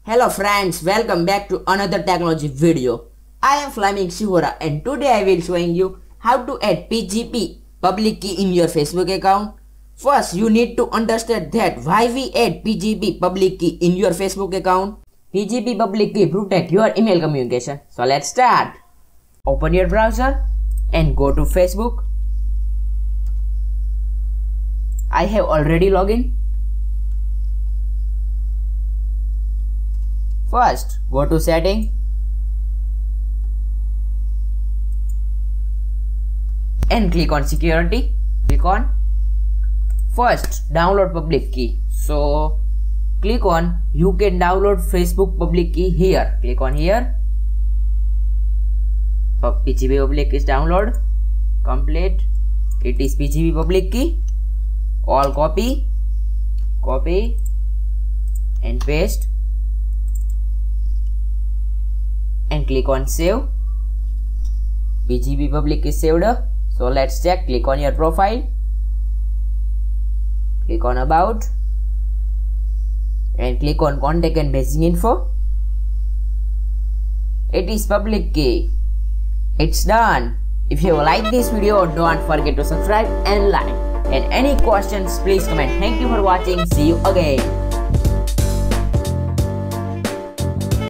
Hello friends, welcome back to another technology video. I am Flaming Shihora and today I will showing you how to add PGP public key in your Facebook account. First, you need to understand that why we add PGP public key in your Facebook account. PGP public key protect your email communication. So let's start. Open your browser and go to Facebook. I have already logged in. First, go to setting and click on security. Click on first download public key. So click on you can download Facebook public key here. Click on here. PGP public key is download complete. It is PGP public key. All copy and paste and click on save. PGP public is saved. So let's check. Click on your profile, click on about and click on contact and messaging info. It is public key. It's done. If you like this video, don't forget to subscribe and like, and any questions please comment. Thank you for watching. See you again.